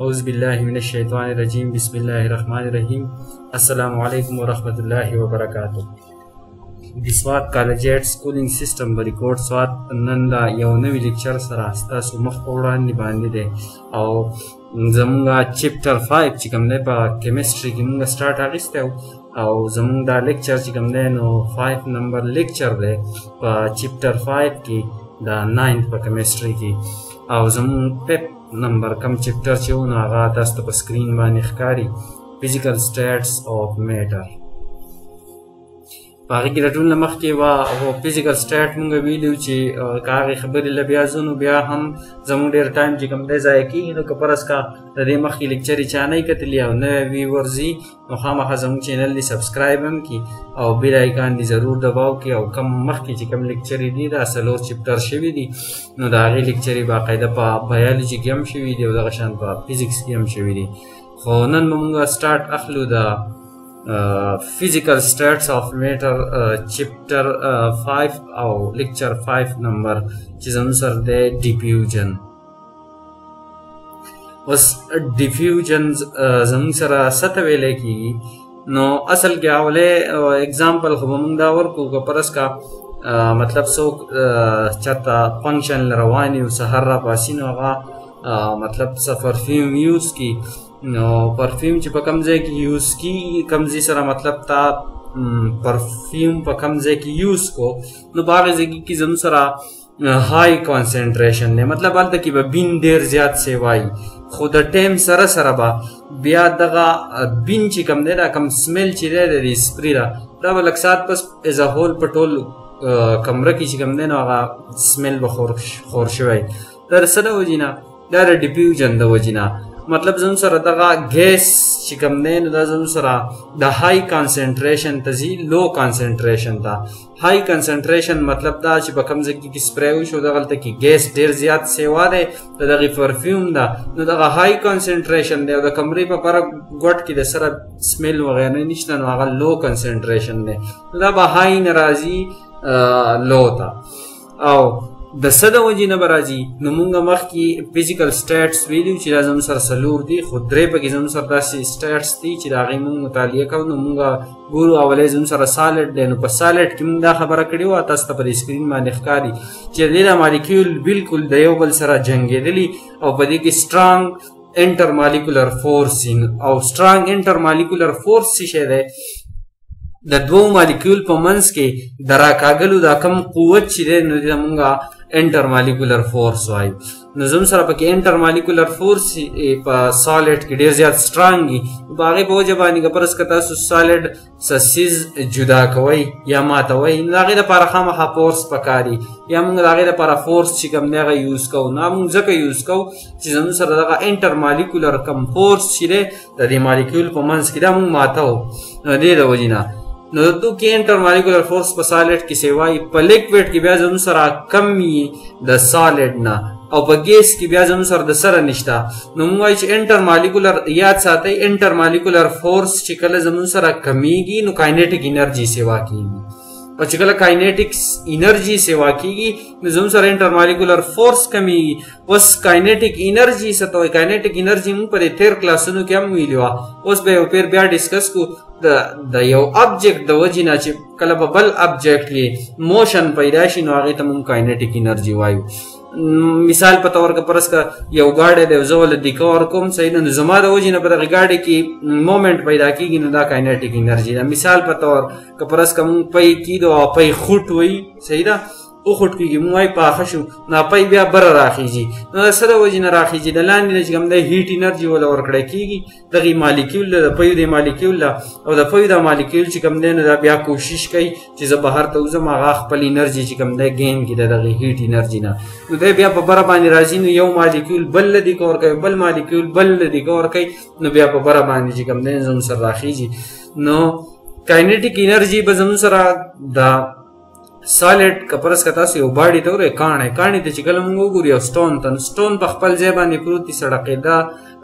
औज़ुबिल्लाहि मिनश्शैतानिर्रजीम बिस्मिल्लाहिर्रहमानिर्रहीम अस्सलामु अलैकुम वरहमतुल्लाहि वबरकातुहू बिस्वात collegiate schooling system Barikot Swat नंदा यौ नवी लेक्चर सरा स्तاسو मख वړاندې باندې ده او زمونږه چپټر 5 چې کوم دی په کیمستري کې موږ سٹارټ اخیستی او زمونږ دا لیکچر چې کوم دی نو 5 نمبر لیکچر دی په چپټر 5 کې دا 9 په کیمستري کې او زمونږ پیپ نمبر کم چپټر چې و نو هغه تاسو ته په سکرین باندې ښکاري فزیکل سټیټس اف میټر په هغې کې د ټول نه مخکې وه فزیکل سټیټ مونږ ویلي چې که هغې خبرې له بیا ځو نو بیا هم زموږ ډېر ټایم چې کوم دی ضایع کېږي نو که فرض کا د دې مخکې لیکچر یې چا نه یې کتلي او نوی ویورز یي نو خامخا زموږ چینل دې سبسکرایب هم کړي او بیل آیکان دې ضرور دباو کړي او کم مخکې چې کوم لیکچر یې دي دا 4 چپټر شوي دي نو د هغې لیکچر یې باقاعده په بایولوجي کې هم شوي دي او دغه شان په فزیکس کې هم شوي دي خو نن به مونږ سټارټ اخلو د physical stats of matter chapter 5 او lecture 5 number چې زموږ سره دی diffusion اوس diffusion زموږ سره څه ته ویلی کېږي نو اصل کې اولی اگزامپل خو به مونږ دا ورکړو که فرض کا مطلب څوک چېرته فنکشن روان وي او سهار راپاسي نو هغه مطلب څه پرفیوم یوز کړي نو پرفیوم چې په کم ځای کې یوز کی کم ځای سره مطلب تا پرفیوم په کم ځای کې یوز کو نو په هغې ځای کې زموږ سره های کانسنټریشن دی مطلب هلته کې به بین ډېر زیات سی وایي خو د ټایم سره سره به بیا دغه بین چې کم دی دا کم سمیل چې دی د دې سپري ده دا به لږ ساعت پس ایز ا هول په ټول کمره کې چې کم دی نو هغه سمیل به خور شوی دا د څه د وجې نه دا د ډیفیوژن د وجې نه مطلب زموږ سره دغه ګیس چې کوم دی نو دا زموږ سره د های کانسنټریشن ته ځي لو کانسنټریشن ته های کانسنټریشن مطلب دا چې په کوم ځای کې سپری وشو دغلته کې ګیس ډېر زیات سیوا دی د دغې پرفیوم ده نو دغه های کانسنټریشن دی او د کمرې په پره ګوټ کې د سره سمیل وغیره نشته نو هغه لو کانسنټریشن دی نو دا به های نه راځي لو ته او د څه د وجې نه به راځي نو مونږ مخکې فزیکل سټیټس ویلي چې دا زموږ سره 4 دي خو 3 پکې زموږ سره داسې سټیټس دي چې د هغې مونږ مطالعه کوو نو مونږ ګورو اولی زموږ سره سالډ دی نو په سالډ کې مونږ دا خبره کړې وه تاسو ته په دې سکرین باندې ښکاري چې د دې دا مالیکیول بالکل د یو بل سره جنګېدلي او په دې کې سټرانګ انټر مالیکولر فورس او سټرانګ انټر مالیکولر فورس څه شی دی د دوو مالیکیول په منځ کې د راکاږلو دا کم قوت چې دی نو دې مونږ انټر مالیکولر فورس وایي نو زموږ سره پکې انټر مالیکولر فورس په سالډ کې ډېر زیات سټرانګ وي په هغې په وجه باندې که فرض که تاسو سالډ څه څیز جدا کوئ یا ماتوئ نو د هغې دپاره خامخا فورس پکار وي یا موږ د هغې دپاره فورس چې کوم دی هغه یوز کوو نو موږ ځکه یوز کوو چې زموږ سره دغه انټر مالیکولر کم فورس چې دی د دې مالیکیول په منځ کې دا موږ ماتوو نو د دې د وجې نه نو تو کې انټر مالیکولر فورس په سالډ کې سیوای په لیکوډ کې بیا زموږ سره کم وي د سالډ نه او په ګیس کې بیا زموږ سره د سره نشته نو موږ وایو چې انټر مالیکولر یاد ساتئ انټر مالیکولر فورس چې کله زموږ سره کمیږي نو کاینیټیک انرژي سیوا کېږي او چې کله کاینیټکس انرژي سیوا کېږي نو زموږ سره انټر مالیکولر فورس کمیږي اوس کاینیټیک انرژي څه ته وایي کاینیټیک انرژي موږ په دې 13 کلاسونو کې هم ویلي وه اوس به یو پیر بیا ډسکس کو د یو ابجیکټ د وجې نه چې کله به بل ابجیکټ کې موشن پیدا شي نو هغې ته موږ کاینیټیک انرژي وایو مثال په طور که فرض که یو ګاډی دی زه ولې دیکه ورکوم صحیح ده نو زما د وجې نه په دغې ګاډي کې مومنټ پیدا کېږي نو دا کاینیټیک انرژي ده مثال په طور که فرض که موږ پی کېدو او پی خوټ وایي صحیح ده وخوټ کېږي موږ وایي پاخه شو نو پی بیا بره راخیږي نو د څه د وجې نه راخیږي د لاندې نه چې کوم دی هیټ انرژي وله ورکړی کېږي دغې مالیکیول د پیو د مالیکیول ده او د پیو دا مالیکیول چې کوم دی نو دا بیا کوشش کوي چې زه بهر ته وځم هغه خپل انرژي چې کوم دی ګین کړي د دغې هیټ انرژي نه نو دی بیا په بره باندې راځي نو یو مالیکیول بل له دې کور کوي بل مالیکیول بل له دې کور کوي نو بیا په بره باندې چې کوم دی زموږ سره راخیږي نو کاینیټیک انرژي به زموږ سره د سالډ که فرض که تاسو یو باډي ته وګورئ کاڼی ته چې کله موږ وګورو یو سټون ته نو سټون په خپل ځای باندې پروت دي څړقېده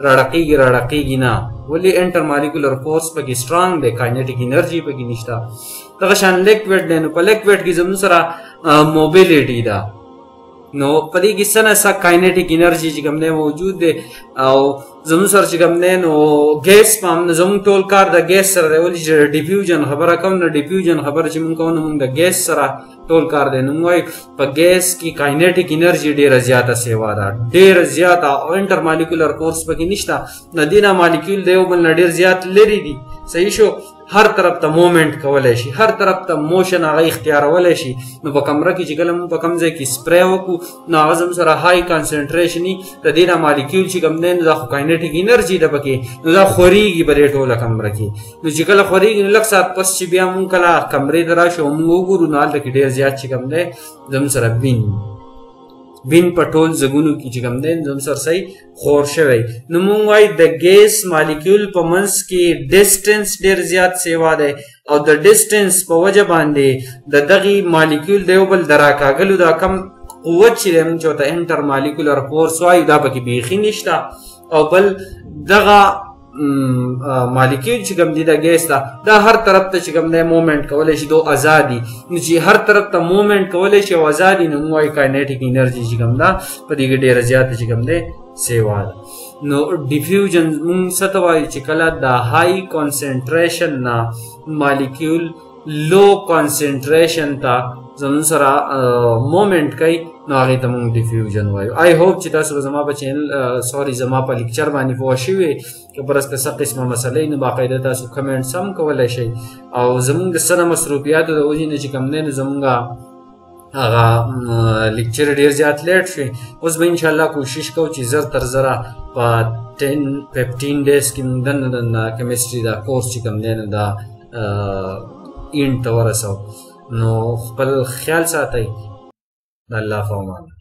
راړقېږي نه ولې انټر مالیکولر فورس پکې سټرانګ دی کاینیټیک انرژي پکې نشته دغه شان لیکوډ دی نو په لیکوډ کې زموږ سره موبیلیټي ده نو په دې کې څه نه څه کاینیټیک انرژي چې کوم دی موجود دی او زمون سره چې کوم دی نو ګیس پام زمون ټول کار د ګیس سره دی ولې چې ډیفیوژن خبره کوم نه ډیفیوژن خبره چې مونږ کوو نو مونږ د ګیس سره ټول کار دی نو موږ په ګیس کې کاینیټیک انرژي ډیره زیاته سیوا ده ډیره زیاته او انټر مالیکولر فورس پکې نشته د دینه مالیکول د یو بل نه ډیر زیات لري دي صحیح شو هر طرف ته موومنت کولای شي هر طرف ته موشن هغه اختیارولای شي نو په کمره کې چې کله موږ په کم ځای کې سپری وکړو نو هغه زموږ سره های کنسنټریشن وي د دې نه مالیکول چې کوم دی نو دا خو کاینیټیک انرژي ده پکې نو دا خورېږي په دې ټوله کمره کې نو چې کله خورېږي نو لږ ساعت پس چې بیا موږ کله کمرې ته راشو موږ وګورو نو هلته کې ډېر زیات چې کوم دی زموږ سره بین په ټول ځګونو کې چې کوم دی زموږ سره صحیح خور شوی نو موږ وایي د ګیس مالیکول په منځ کې ډسټنس ډېر زیات سیوا دی او د ډسټنس په وجه باندې د دغې مالیکول د یو بل د راکاږلو دا کم قوت چې دی موږ چې ورته انټر مالیکولر فورس وایو دا پکې بیخي نشته او بل دغه مالیکول چې کوم دی د ګیس ده دا هر طرف ته چې کوم دی موومنټ کولی شي دو ازادي نو چې هر طرف ته موومنټ کولی شي او ازادي نو موږ وایو کاینیټیک انرژي چې کوم ده په دې کې ډېره زیاته چې کوم دی سیوا ده نو ډیفیوژن موږ څه ته وایو چې کله د های کنسنټریشن نه مالیکول لو کنسنټریشن ته زموږ سره موومنټ کوي نو هغې ته موږ ډیفیوژن وایو آی هوپ چې تاسو به زما په چینل سوري زما په لیکچر باندې پوه شوي که پر که څه قسمه مسلې نو باقاعده تاسو کمنټس هم کولی شئ او زموږ د څه د مصروفیاتو د وجې نه چې کوم دی نو زموږ هغه لیکچر ډېر زیات لیټ شوی اوس به انشاءالله کوشش کوو چې زر تر زره په 10-15 ډیز کې موږ دننه کیمسټري دا کورس چې کوم دی نو دا اینډ ته ورسوو نو خپل خیال ساتئ د الله په امان